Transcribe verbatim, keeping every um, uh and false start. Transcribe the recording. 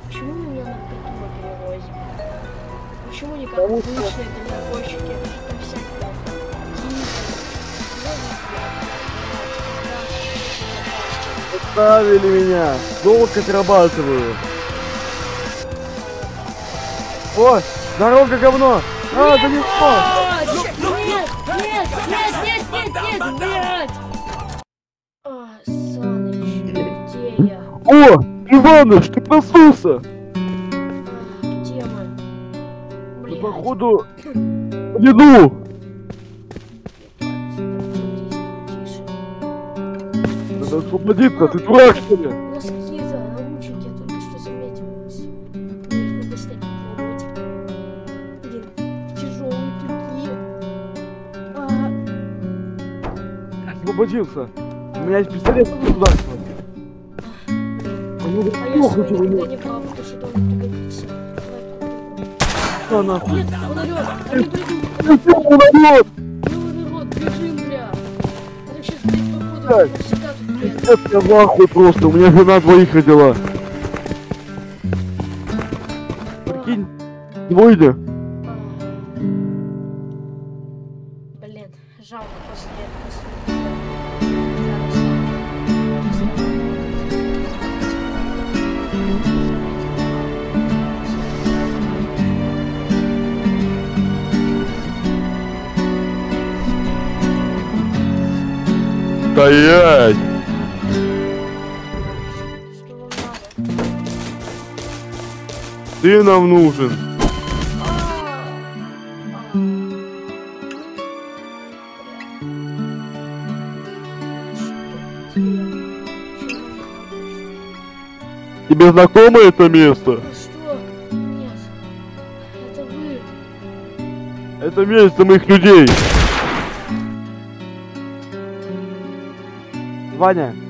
Почему меня на притула перевозят? Почему не как обычные дальнобойщики? Там всякие Оставили меня. Долг отрабатываю. О, дорога говно. А, да не Нет, нет, нет, нет, нет, нет, нет, блядь! А, Саныч, где я? О, Иваныч, ты проснулся. А, где мы? Ты, Блядь. походу, в еду. Тише. Надо освободиться, ты дурак, что ли? У нас какие-то наушники, я только что заметил. Мне их надо снять, попробовать. Блин, тяжелые такие. А, Освободился. У меня есть пистолет государства. Ну, а я свой никогда не брал, потому что дома пригодится. На, нахуй. Нет, он орёт, они придут. Он орёт! Ну, народ, бежим, бля. Это сейчас, блядь, походу, Блядь. всегда тут, блядь. Нет, я в ахуе просто, у меня жена двоих родила. Прикинь, двойня. Блин, жалко после этого. Стоять! Что вам надо? Ты нам нужен. Тебе знакомо это место? Что? Нет. Это вы. Это место моих людей. Ваня,